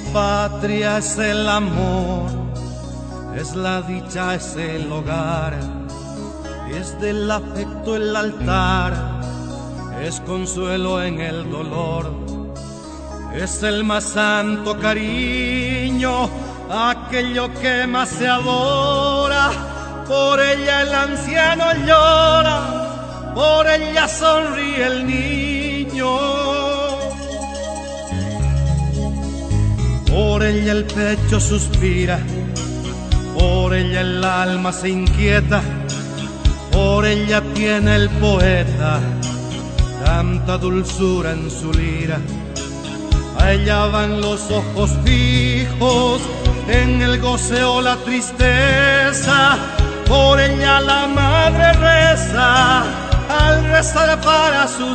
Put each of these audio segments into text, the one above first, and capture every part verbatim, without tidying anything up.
patria es el amor, es la dicha, es el hogar, es del afecto el altar, es consuelo en el dolor, es el más santo cariño, aquello que más se adora. Por ella el anciano llora, por ella sonríe el niño. Por ella el pecho suspira, por ella el alma se inquieta, por ella tiene el poeta tanta dulzura en su lira. A ella van los ojos fijos, en el goce o la tristeza, por ella la madre reza, al rezar para sus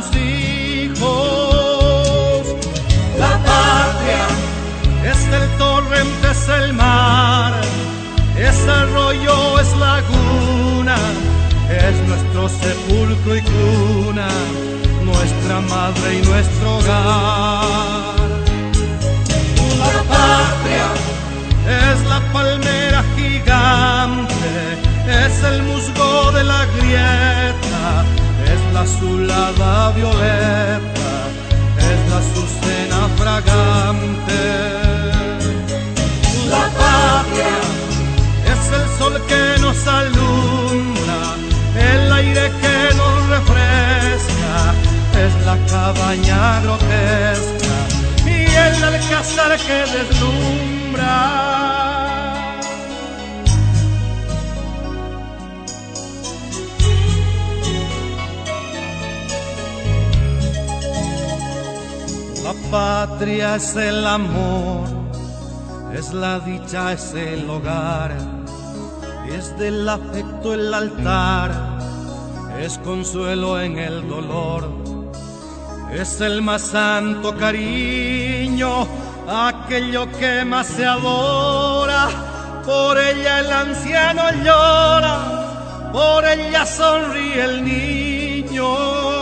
hijos. La patria es el torrente, es el mar, es arroyo, es laguna, es nuestro sepulcro y cuna, nuestra madre y nuestro hogar. La patria es la palmera gigante, es el musgo de la grieta, es la azulada violeta, es la azucena fragante. La patria es el sol que nos alumbra, el aire que nos refresca, es la cabaña grotesca y el alcázar que deslumbra. La patria es el amor, es la dicha, es el hogar, es del afecto el altar, es consuelo en el dolor, es el más santo cariño, aquello que más se adora. Por ella el anciano llora, por ella sonríe el niño.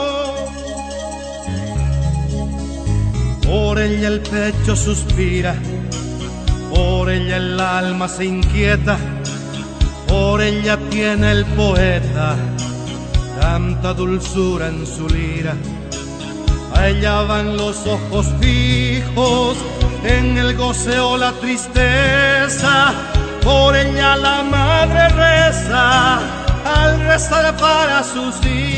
Por ella el pecho suspira, por ella el alma se inquieta, por ella tiene el poeta tanta dulzura en su lira. A ella van los ojos fijos, en el goce o la tristeza, por ella la madre reza, al rezar para sus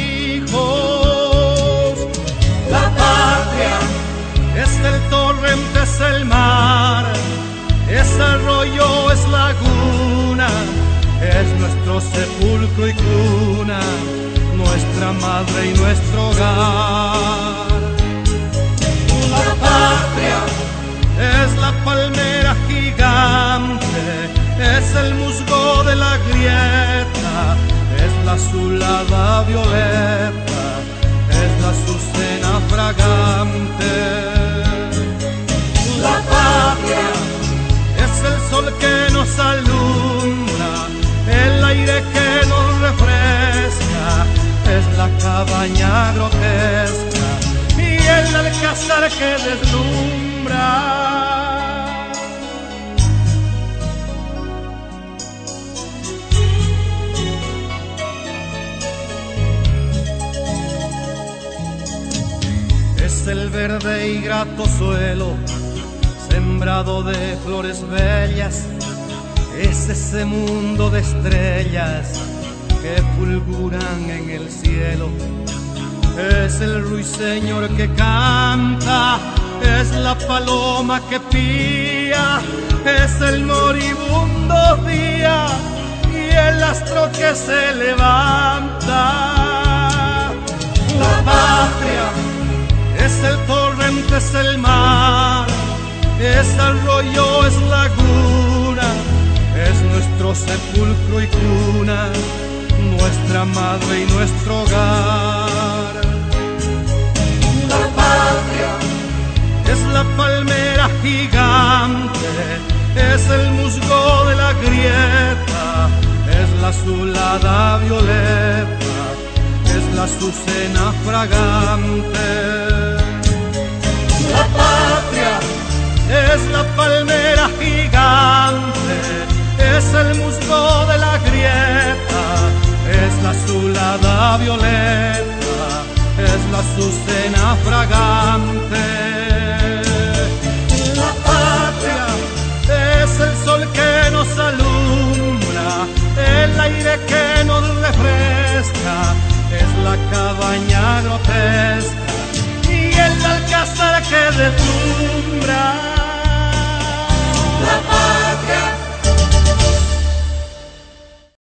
hijos. La patria es el torrente, es el mar, es arroyo, es laguna, es nuestro sepulcro y cuna, nuestra madre y nuestro hogar. La patria es la palmera gigante, es el musgo de la grieta, es la azulada violeta, es la azucena fragante. La patria es el sol que nos alumbra, el aire que nos refresca, es la cabaña grotesca y el alcázar que deslumbra. Es el verde y grato suelo, sembrado de flores bellas, es ese mundo de estrellas que fulguran en el cielo. Es el ruiseñor que canta, es la paloma que pía, es el moribundo día y el astro que se levanta. La patria es el torrente, es el mar, es arroyo, es laguna, es nuestro sepulcro y cuna, nuestra madre y nuestro hogar. La patria es la palmera gigante, es el musgo de la grieta, es la azulada violeta, es la azucena fragante. La patria es es la palmera gigante, es el musgo de la grieta, es la azulada violeta, es la azucena fragante. La patria es el sol que nos alumbra, el aire que nos refresca, es la cabaña grotesca y el alcázar que detumba.